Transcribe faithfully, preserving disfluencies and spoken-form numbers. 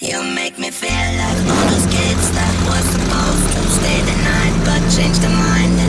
You make me feel like all those kids that were supposed to stay the night but changed their mind.